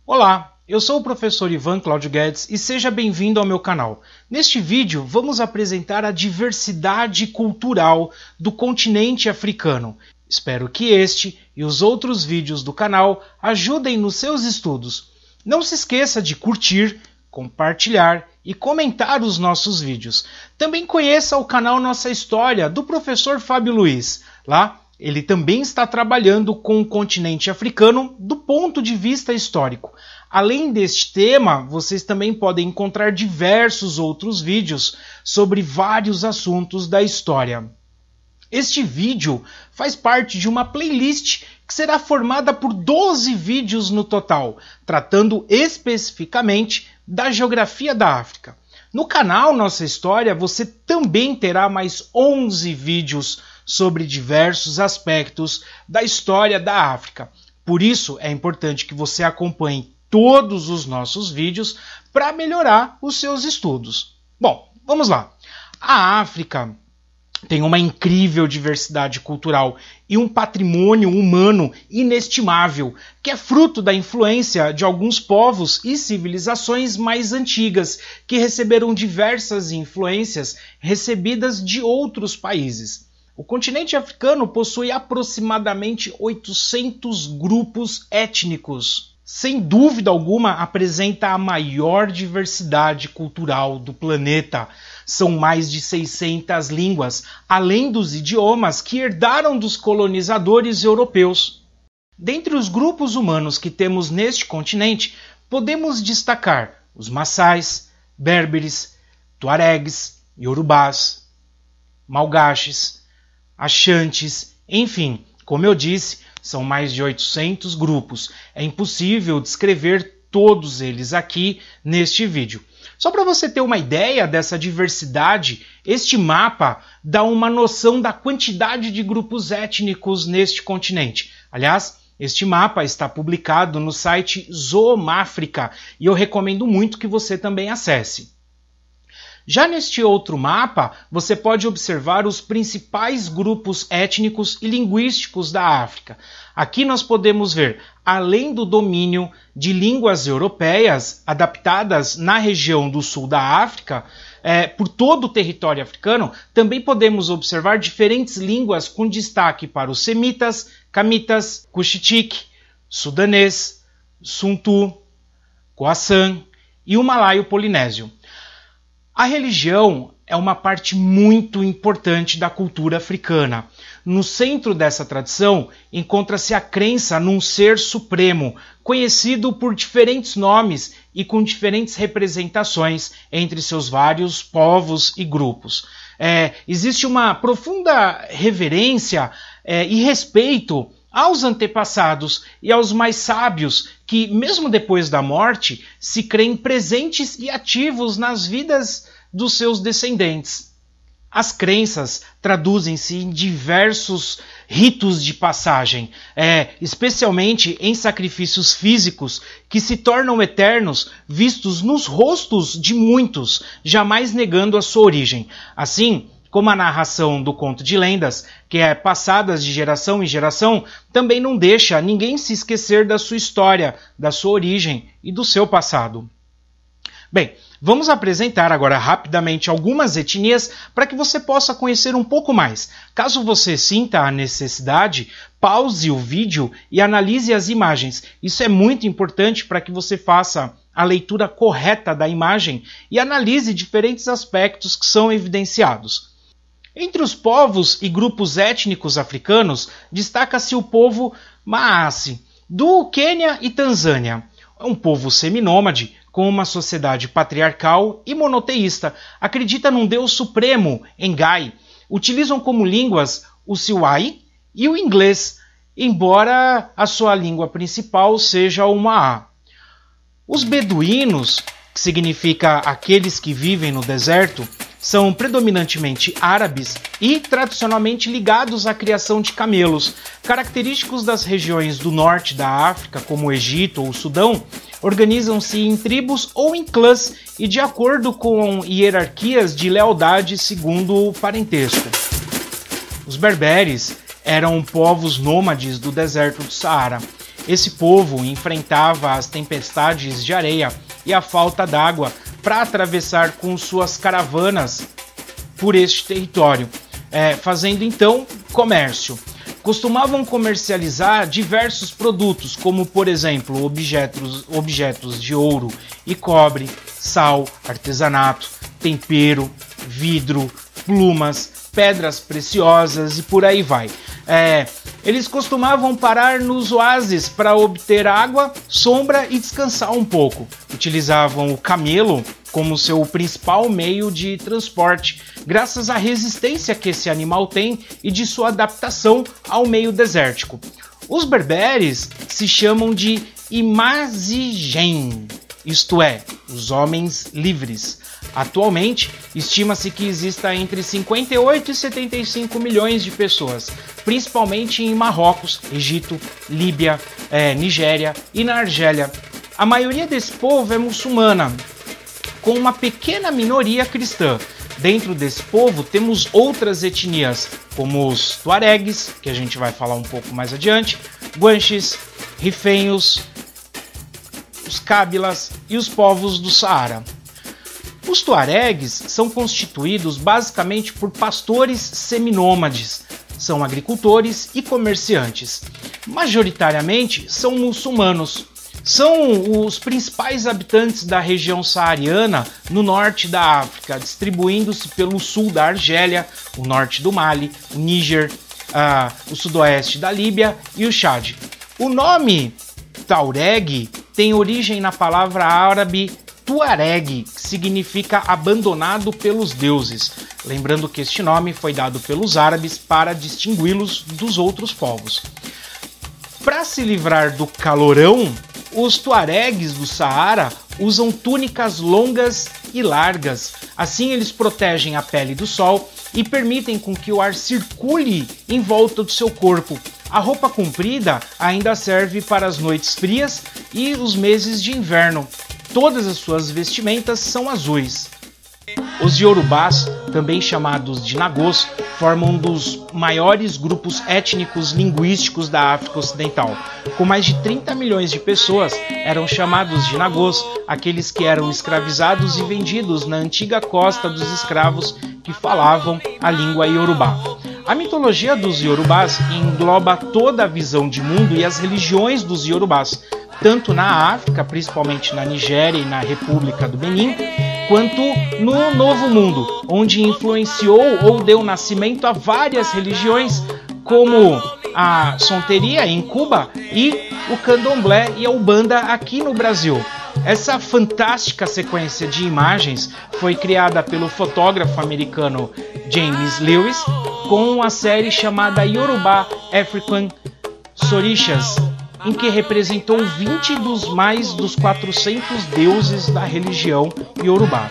Olá, eu sou o professor Ivan Cláudio Guedes e seja bem-vindo ao meu canal. Neste vídeo vamos apresentar a diversidade cultural do continente africano. Espero que este e os outros vídeos do canal ajudem nos seus estudos. Não se esqueça de curtir, compartilhar e comentar os nossos vídeos. Também conheça o canal Nossa História do professor Fábio Luiz. Lá ele também está trabalhando com o continente africano do ponto de vista histórico. Além deste tema, vocês também podem encontrar diversos outros vídeos sobre vários assuntos da história. Este vídeo faz parte de uma playlist que será formada por 12 vídeos no total, tratando especificamente da geografia da África. No canal Nossa História, você também terá mais 11 vídeos sobre diversos aspectos da história da África. Por isso, é importante que você acompanhe todos os nossos vídeos para melhorar os seus estudos. Bom, vamos lá. A África tem uma incrível diversidade cultural e um patrimônio humano inestimável, que é fruto da influência de alguns povos e civilizações mais antigas, que receberam diversas influências recebidas de outros países. O continente africano possui aproximadamente 800 grupos étnicos. Sem dúvida alguma, apresenta a maior diversidade cultural do planeta. São mais de 600 línguas, além dos idiomas que herdaram dos colonizadores europeus. Dentre os grupos humanos que temos neste continente, podemos destacar os Maçais, Berberes, Tuaregs, Yorubás, Malgaches, Achantes, enfim, como eu disse, são mais de 800 grupos. É impossível descrever todos eles aqui neste vídeo. Só para você ter uma ideia dessa diversidade, este mapa dá uma noção da quantidade de grupos étnicos neste continente. Aliás, este mapa está publicado no site Zoomáfrica e eu recomendo muito que você também acesse. Já neste outro mapa, você pode observar os principais grupos étnicos e linguísticos da África. Aqui nós podemos ver, além do domínio de línguas europeias adaptadas na região do sul da África, por todo o território africano, também podemos observar diferentes línguas com destaque para os semitas, camitas, cuxitique, sudanês, suntu, khoasan e o malaio-polinésio. A religião é uma parte muito importante da cultura africana. No centro dessa tradição encontra-se a crença num ser supremo, conhecido por diferentes nomes e com diferentes representações entre seus vários povos e grupos. Existe uma profunda reverência e respeito aos antepassados e aos mais sábios que, mesmo depois da morte, se creem presentes e ativos nas vidas dos seus descendentes. As crenças traduzem-se em diversos ritos de passagem, especialmente em sacrifícios físicos que se tornam eternos, vistos nos rostos de muitos, jamais negando a sua origem. Assim, como a narração do conto de lendas, que é passada de geração em geração, também não deixa ninguém se esquecer da sua história, da sua origem e do seu passado. Bem, vamos apresentar agora rapidamente algumas etnias para que você possa conhecer um pouco mais. Caso você sinta a necessidade, pause o vídeo e analise as imagens. Isso é muito importante para que você faça a leitura correta da imagem e analise diferentes aspectos que são evidenciados. Entre os povos e grupos étnicos africanos, destaca-se o povo Maasai, do Quênia e Tanzânia. É um povo seminômade, com uma sociedade patriarcal e monoteísta. Acredita num Deus supremo, Engai. Utilizam como línguas o Swahili e o inglês, embora a sua língua principal seja o Maa. Os beduínos, que significa aqueles que vivem no deserto, são predominantemente árabes e tradicionalmente ligados à criação de camelos. Característicos das regiões do norte da África, como o Egito ou o Sudão, organizam-se em tribos ou em clãs e de acordo com hierarquias de lealdade segundo o parentesco. Os berberes eram povos nômades do deserto do Saara. Esse povo enfrentava as tempestades de areia e a falta d'água para atravessar com suas caravanas por este território, fazendo então comércio. Costumavam comercializar diversos produtos, como por exemplo objetos de ouro e cobre, sal, artesanato, tempero, vidro, plumas, pedras preciosas e por aí vai. Eles costumavam parar nos oásis para obter água, sombra e descansar um pouco. Utilizavam o camelo como seu principal meio de transporte, graças à resistência que esse animal tem e de sua adaptação ao meio desértico. Os berberes se chamam de Imazighen, isto é, os homens livres. Atualmente, estima-se que exista entre 58 e 75 milhões de pessoas, principalmente em Marrocos, Egito, Líbia, Nigéria e na Argélia. A maioria desse povo é muçulmana, com uma pequena minoria cristã. Dentro desse povo temos outras etnias, como os tuaregues, que a gente vai falar um pouco mais adiante, guanches, rifenhos, os cábilas e os povos do Saara. Os tuaregues são constituídos basicamente por pastores seminômades, são agricultores e comerciantes. Majoritariamente são muçulmanos. São os principais habitantes da região saariana no norte da África, distribuindo-se pelo sul da Argélia, o norte do Mali, o Níger, o sudoeste da Líbia e o Chad. O nome Tuareg tem origem na palavra árabe Tuareg, que significa abandonado pelos deuses. Lembrando que este nome foi dado pelos árabes para distingui-los dos outros povos. Para se livrar do calorão, os tuaregues do Saara usam túnicas longas e largas. Assim eles protegem a pele do sol e permitem com que o ar circule em volta do seu corpo. A roupa comprida ainda serve para as noites frias e os meses de inverno. Todas as suas vestimentas são azuis. Os Yorubás, também chamados de Nagôs, formam um dos maiores grupos étnicos linguísticos da África Ocidental. Com mais de 30 milhões de pessoas, eram chamados de Nagôs aqueles que eram escravizados e vendidos na antiga costa dos escravos que falavam a língua Yorubá. A mitologia dos Yorubás engloba toda a visão de mundo e as religiões dos Yorubás, tanto na África, principalmente na Nigéria e na República do Benin, quanto no Novo Mundo, onde influenciou ou deu nascimento a várias religiões, como a Santeria em Cuba e o Candomblé e a Umbanda aqui no Brasil. Essa fantástica sequência de imagens foi criada pelo fotógrafo americano James Lewis com a série chamada Yoruba African Sorishas, em que representou 20 dos mais dos 400 deuses da religião Yorubá.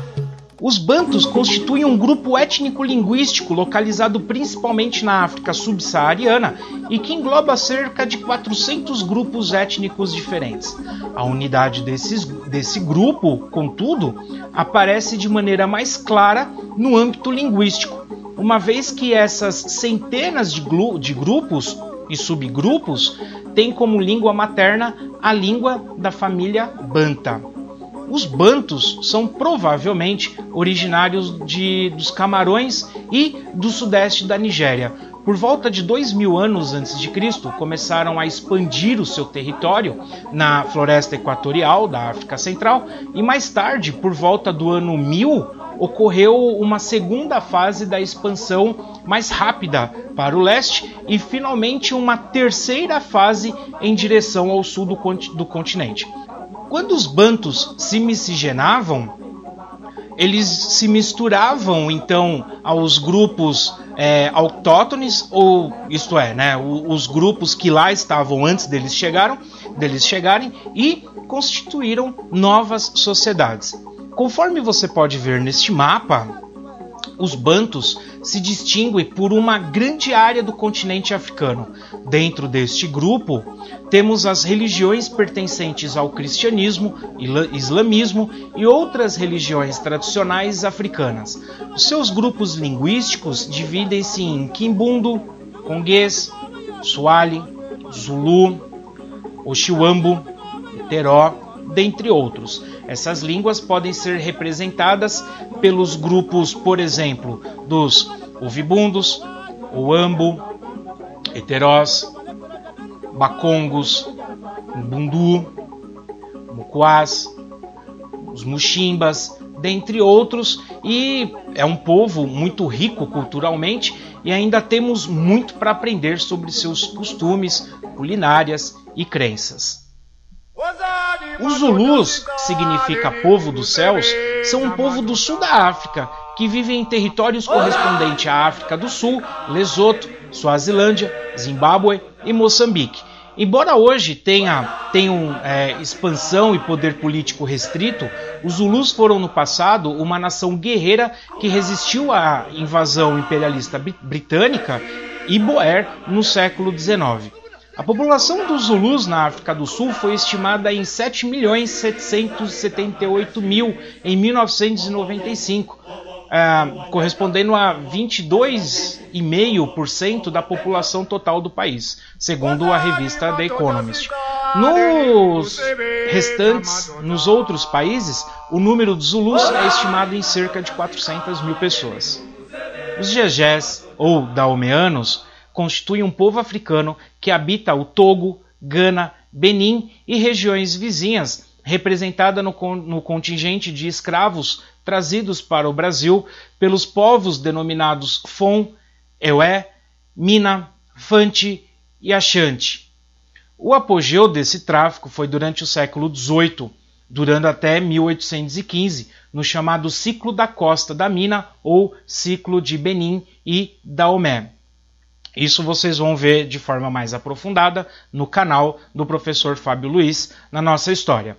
Os Bantus constituem um grupo étnico-linguístico localizado principalmente na África subsaariana e que engloba cerca de 400 grupos étnicos diferentes. A unidade desse grupo, contudo, aparece de maneira mais clara no âmbito linguístico, uma vez que essas centenas de grupos e subgrupos têm como língua materna a língua da família Banta. Os Bantus são provavelmente originários dos Camarões e do sudeste da Nigéria. Por volta de 2000 anos antes de Cristo, começaram a expandir o seu território na floresta equatorial da África Central e mais tarde, por volta do ano 1000, ocorreu uma segunda fase da expansão mais rápida para o leste e finalmente uma terceira fase em direção ao sul do continente. Quando os Bantus se miscigenavam, eles se misturavam então aos grupos autóctones, ou isto é, os grupos que lá estavam antes deles chegarem e constituíram novas sociedades. Conforme você pode ver neste mapa, os Bantus se distinguem por uma grande área do continente africano. Dentro deste grupo, temos as religiões pertencentes ao cristianismo, islamismo e outras religiões tradicionais africanas. Os seus grupos linguísticos dividem-se em Kimbundu, Congês, Swahili, Zulu, Oxiuambo, Eteró, dentre outros. Essas línguas podem ser representadas pelos grupos, por exemplo, dos Ovibundos, Oambo, Eterós, Bacongos, Mbundu, Mucuás, os Muximbas, dentre outros, e é um povo muito rico culturalmente e ainda temos muito para aprender sobre seus costumes, culinárias e crenças. Os Zulus, que significa povo dos céus, são um povo do sul da África, que vive em territórios correspondentes à África do Sul, Lesoto, Suazilândia, Zimbábue e Moçambique. Embora hoje tenham expansão e poder político restrito, os Zulus foram no passado uma nação guerreira que resistiu à invasão imperialista britânica e Boer no século XIX. A população dos Zulus na África do Sul foi estimada em 7.778.000 em 1995, correspondendo a 22,5% da população total do país, segundo a revista The Economist. Nos outros países, o número de Zulus é estimado em cerca de 400.000 pessoas. Os Jejés, ou Daomeanos, constituem um povo africano que habita o Togo, Gana, Benin e regiões vizinhas, representada no contingente de escravos trazidos para o Brasil pelos povos denominados Fon, Ewe, Mina, Fanti e Ashanti. O apogeu desse tráfico foi durante o século XVIII, durando até 1815, no chamado Ciclo da Costa da Mina ou Ciclo de Benin e Daomé. Isso vocês vão ver de forma mais aprofundada no canal do professor Fábio Luiz, na nossa história.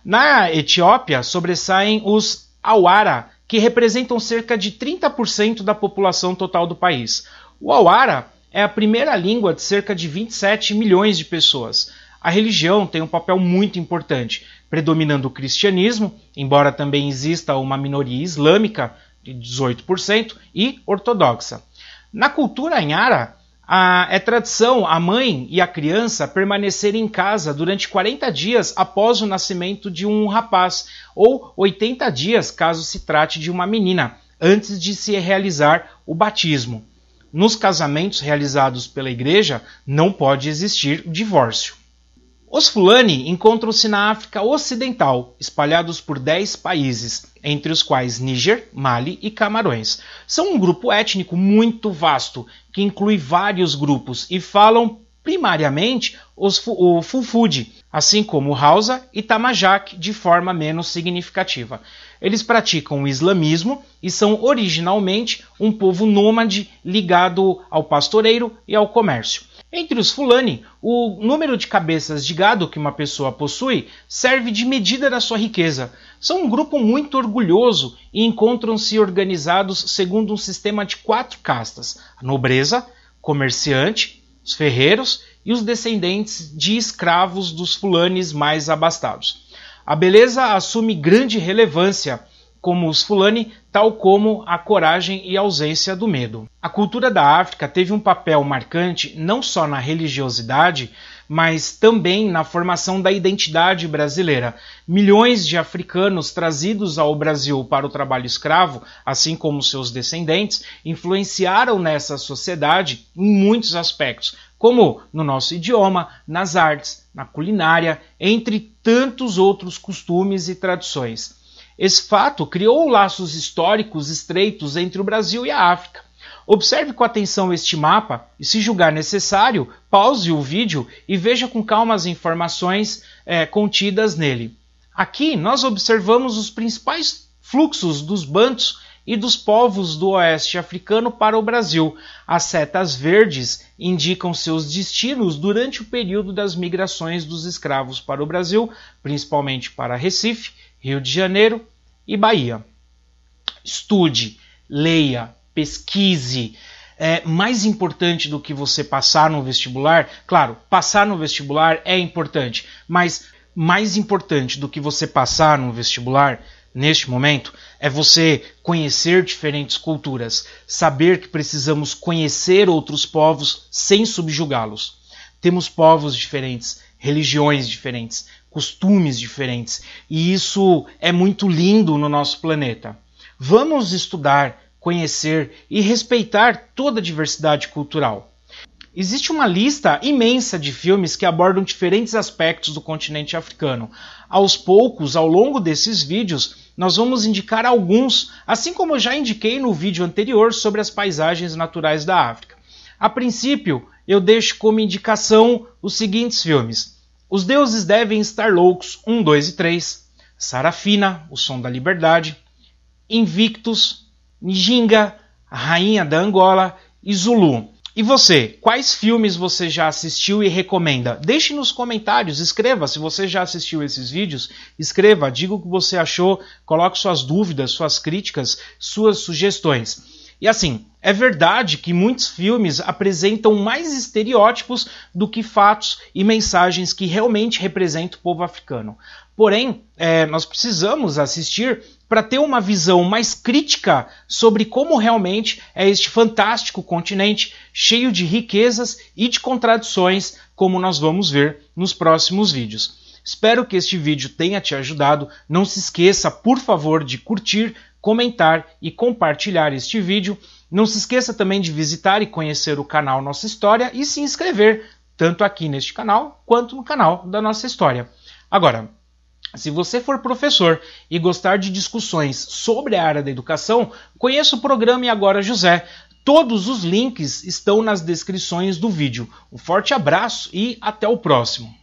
Na Etiópia, sobressaem os Awara, que representam cerca de 30% da população total do país. O Awara é a primeira língua de cerca de 27 milhões de pessoas. A religião tem um papel muito importante, predominando o cristianismo, embora também exista uma minoria islâmica, de 18%, e ortodoxa. Na cultura Anyara, é tradição a mãe e a criança permanecerem em casa durante 40 dias após o nascimento de um rapaz, ou 80 dias caso se trate de uma menina, antes de se realizar o batismo. Nos casamentos realizados pela igreja, não pode existir divórcio. Os Fulani encontram-se na África Ocidental, espalhados por 10 países, entre os quais Níger, Mali e Camarões. São um grupo étnico muito vasto, que inclui vários grupos e falam primariamente o Fulfulde, assim como o Hausa e Tamajak de forma menos significativa. Eles praticam o islamismo e são originalmente um povo nômade ligado ao pastoreiro e ao comércio. Entre os Fulani, o número de cabeças de gado que uma pessoa possui serve de medida da sua riqueza. São um grupo muito orgulhoso e encontram-se organizados segundo um sistema de 4 castas: a nobreza, comerciante, os ferreiros e os descendentes de escravos dos Fulanis mais abastados. A beleza assume grande relevância como os Fulani, tal como a coragem e a ausência do medo. A cultura da África teve um papel marcante não só na religiosidade, mas também na formação da identidade brasileira. Milhões de africanos trazidos ao Brasil para o trabalho escravo, assim como seus descendentes, influenciaram nessa sociedade em muitos aspectos, como no nosso idioma, nas artes, na culinária, entre tantos outros costumes e tradições. Esse fato criou laços históricos estreitos entre o Brasil e a África. Observe com atenção este mapa e, se julgar necessário, pause o vídeo e veja com calma as informações contidas nele. Aqui nós observamos os principais fluxos dos bantus e dos povos do oeste africano para o Brasil. As setas verdes indicam seus destinos durante o período das migrações dos escravos para o Brasil, principalmente para Recife, Rio de Janeiro e Bahia. Estude, leia, pesquise. Mais importante do que você passar no vestibular, claro, passar no vestibular é importante, mas mais importante do que você passar no vestibular, neste momento, é você conhecer diferentes culturas, saber que precisamos conhecer outros povos sem subjugá-los. Temos povos diferentes religiões diferentes, costumes diferentes, e isso é muito lindo no nosso planeta. Vamos estudar, conhecer e respeitar toda a diversidade cultural. Existe uma lista imensa de filmes que abordam diferentes aspectos do continente africano. Aos poucos, ao longo desses vídeos, nós vamos indicar alguns, assim como eu já indiquei no vídeo anterior sobre as paisagens naturais da África. A princípio, eu deixo como indicação os seguintes filmes: Os Deuses Devem Estar Loucos, 1, 2 e 3, Sarafina, O Som da Liberdade, Invictus, Njinga, A Rainha da Angola e Zulu. E você, quais filmes você já assistiu e recomenda? Deixe nos comentários, escreva se você já assistiu esses vídeos, escreva, diga o que você achou, coloque suas dúvidas, suas críticas, suas sugestões. E assim, é verdade que muitos filmes apresentam mais estereótipos do que fatos e mensagens que realmente representam o povo africano. Porém, nós precisamos assistir para ter uma visão mais crítica sobre como realmente é este fantástico continente, cheio de riquezas e de contradições, como nós vamos ver nos próximos vídeos. Espero que este vídeo tenha te ajudado. Não se esqueça, por favor, de curtir, comentar e compartilhar este vídeo. Não se esqueça também de visitar e conhecer o canal Nossa História e se inscrever, tanto aqui neste canal, quanto no canal da Nossa História. Agora, se você for professor e gostar de discussões sobre a área da educação, conheça o programa E Agora José. Todos os links estão nas descrições do vídeo. Um forte abraço e até o próximo.